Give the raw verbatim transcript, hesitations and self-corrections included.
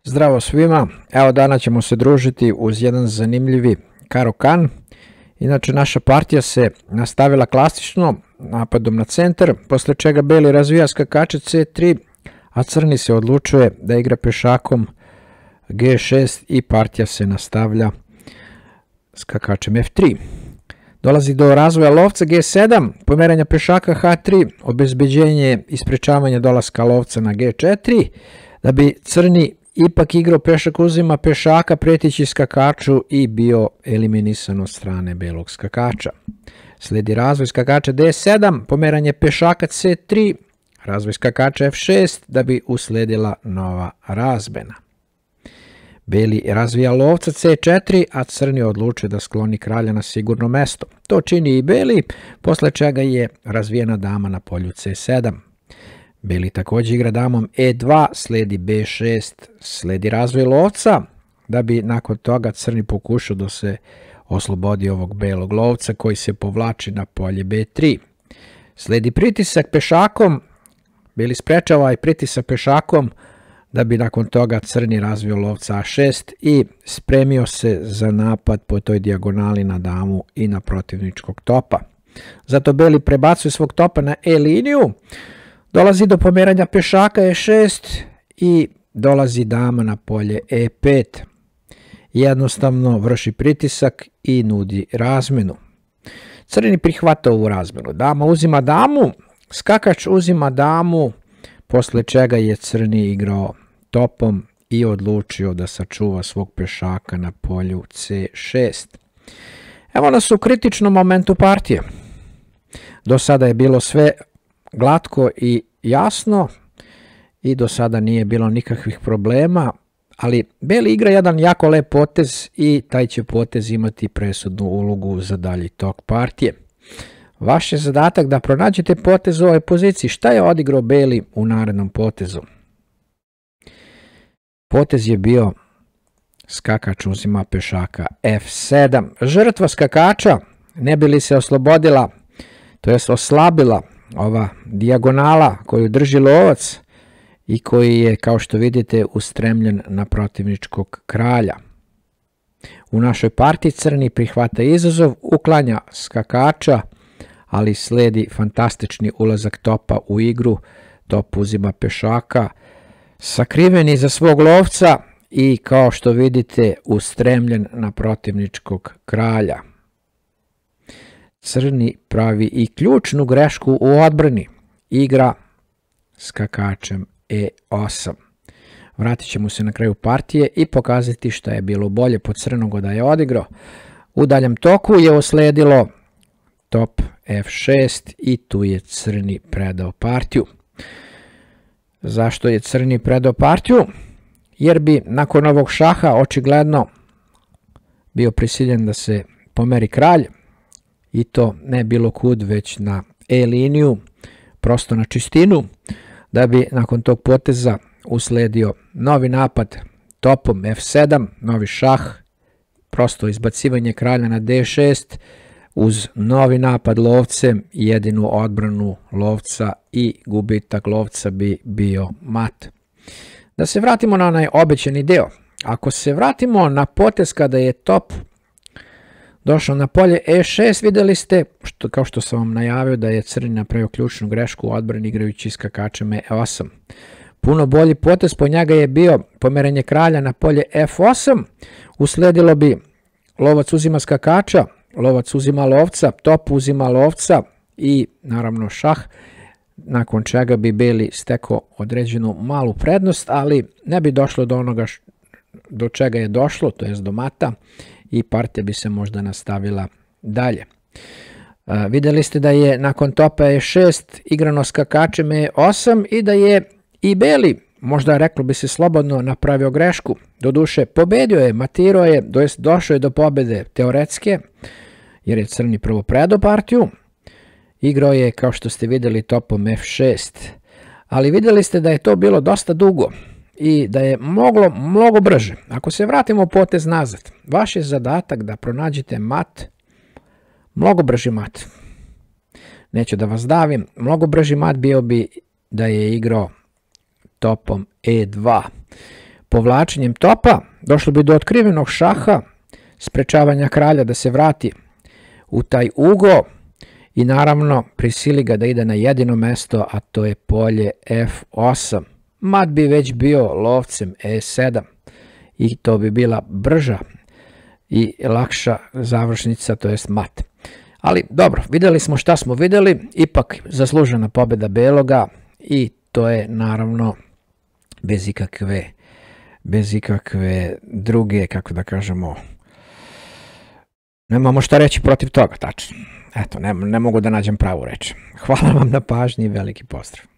Zdravo svima, evo danas ćemo se družiti uz jedan zanimljivi Caro-Kann. Inače naša partija se nastavila klasično napadom na centar, posle čega beli razvija skakače ce tri, a crni se odlučuje da igra pešakom ge šest i partija se nastavlja skakačem ef tri. Dolazi do razvoja lovca ge sedam, pomeranja pešaka ha tri, obezbeđenje i sprečavanje dolaska lovca na ge četiri, da bi crni ipak igrao pešak uzima pešaka pretići skakaču i bio eliminisan od strane belog skakača. Sledi razvoj skakača de sedam, pomeranje pešaka ce tri, razvoj skakača ef šest da bi usledila nova razmena. Beli razvija lovca ce četiri, a crni odlučuje da skloni kralja na sigurno mesto. To čini i beli, posle čega je razvijena dama na polju ce sedam. Beli također igra damom e dva, sledi be šest, sledi razvoj lovca, da bi nakon toga crni pokušao da se oslobodi ovog belog lovca koji se povlači na polje be tri. Sledi pritisak pešakom, beli sprečava i pritisak pešakom, da bi nakon toga crni razvio lovca a šest i spremio se za napad po toj dijagonali na damu i na protivničkog topa. Zato beli prebacuje svog topa na e liniju, dolazi do pomeranja pešaka e šest i dolazi dama na polje e pet. Jednostavno vrši pritisak i nudi razmenu. Crni prihvata ovu razmenu. Dama uzima damu, skakač uzima damu, posle čega je crni igrao topom i odlučio da sačuva svog pešaka na polju ce šest. Evo nas u kritičnom momentu partije. Do sada je bilo sve glatko i jasno i do sada nije bilo nikakvih problema, ali beli igra jedan jako lep potez i taj će potez imati presudnu ulogu za dalji tok partije. Vaš je zadatak da pronađete potez u ovoj poziciji. Šta je odigrao beli u narednom potezu? Potez je bio skakač uzima pešaka ef sedam. Žrtva skakača, ne bi li se oslobodila, to jest oslabila ova dijagonala koju drži lovac i koji je, kao što vidite, ustremljen na protivničkog kralja. U našoj partiji crni prihvata izazov, uklanja skakača, ali sledi fantastični ulazak topa u igru. Top uzima pešaka, sakriven iza svog lovca i, kao što vidite, ustremljen na protivničkog kralja. Crni pravi i ključnu grešku u odbrani, igra skakačem e osam. Vratit ćemo se na kraju partije i pokazati šta je bilo bolje po crnog da je odigrao. U daljem toku je usledilo top ef šest i tu je crni predao partiju. Zašto je crni predao partiju? Jer bi nakon ovog šaha očigledno bio prisiljen da se pomeri kralj, i to ne bilo kud, već na e liniju, prosto na čistinu, da bi nakon tog poteza usledio novi napad topom ef sedam, novi šah, prosto izbacivanje kralja na de šest, uz novi napad lovcem, jedinu odbranu lovca i gubitak lovca bi bio mat. Da se vratimo na onaj obećani deo. Ako se vratimo na potez kada je top došao na polje e šest, vidjeli ste, što, kao što sam vam najavio, da je crni napravio ključnu grešku u odbrani igrajući skakačem e osam. Puno bolji potez po njega je bio pomeranje kralja na polje ef osam, usledilo bi lovac uzima skakača, lovac uzima lovca, top uzima lovca i naravno šah, nakon čega bi beli stekao određenu malu prednost, ali ne bi došlo do onoga š, do čega je došlo, to jest do mata, i partija bi se možda nastavila dalje. A, vidjeli ste da je nakon topa e šest igrano skakačem e osam i da je i beli, možda reklo bi se slobodno, napravio grešku. Doduše, pobedio je, matirao je, to jest došao je do pobede teoretske, jer je crni prvo predao partiju. Igrao je, kao što ste vidjeli, topom ef šest, ali vidjeli ste da je to bilo dosta dugo i da je moglo mnogo brže. Ako se vratimo potez nazad, vaš je zadatak da pronađete mat, mnogo brži mat. Neću da vas davim, mnogo brži mat bio bi da je igrao topom e dva. povlačenjem topa došlo bi do otkrivenog šaha, sprečavanja kralja da se vrati u taj ugo i naravno prisili ga da ide na jedino mesto, a to je polje F osam. Mat bi već bio lovcem E sedam i to bi bila brža i lakša završnica, to jest mat. Ali dobro, videli smo šta smo videli, ipak zaslužena pobjeda beloga i to je naravno bez ikakve, bez ikakve druge, kako da kažemo, nemamo šta reći protiv toga, tačno. Eto, ne, ne mogu da nađem pravu reč. Hvala vam na pažnji i veliki pozdrav.